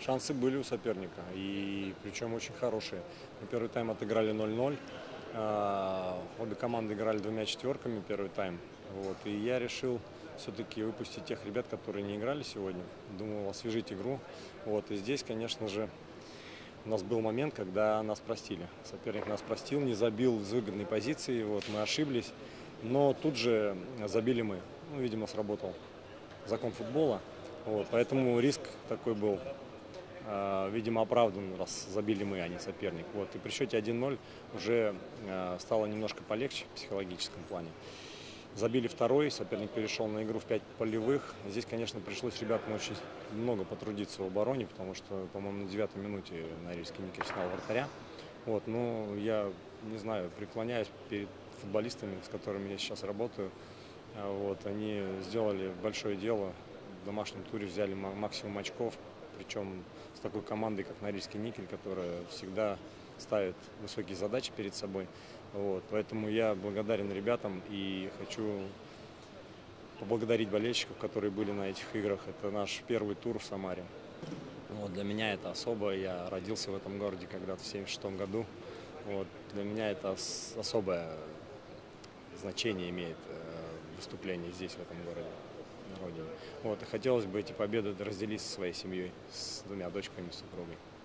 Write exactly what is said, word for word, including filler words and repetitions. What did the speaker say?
Шансы были у соперника, и причем очень хорошие. Мы первый тайм отыграли ноль ноль. А, Обе команды играли двумя четверками первый тайм. Вот, и я решил все-таки выпустить тех ребят, которые не играли сегодня. Думал освежить игру. Вот, и здесь, конечно же, у нас был момент, когда нас простили. Соперник нас простил, не забил с выгодной позиции. Вот, мы ошиблись. Но тут же забили мы. Ну, видимо, сработал закон футбола. Вот, поэтому риск такой был, э, видимо, оправдан, раз забили мы, а не соперник. Вот, и при счете один ноль уже э, стало немножко полегче в психологическом плане. Забили второй, соперник перешел на игру в пять полевых. Здесь, конечно, пришлось ребятам очень много потрудиться в обороне, потому что, по-моему, на девятой минуте Норильский Никель снял вратаря. Вот, ну, я, не знаю, преклоняюсь перед футболистами, с которыми я сейчас работаю. Вот, они сделали большое дело. В домашнем туре взяли максимум очков, причем с такой командой, как Норильский Никель, которая всегда ставит высокие задачи перед собой. Вот, поэтому я благодарен ребятам и хочу поблагодарить болельщиков, которые были на этих играх. Это наш первый тур в Самаре. Вот, для меня это особо. Я родился в этом городе когда-то в семьдесят шестом году. Вот, для меня это особое значение имеет выступление здесь, в этом городе, на родине. Вот, и хотелось бы эти победы разделить со своей семьей, с двумя дочками, с супругой.